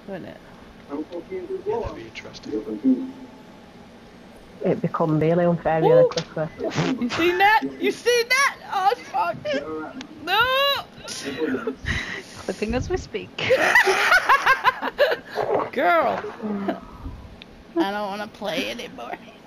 wouldn't it? You'll never be trusted. It become really unfair really quickly. You seen that? You seen that? Oh fuck! No! Clipping as we speak. Girl, I don't want to play anymore.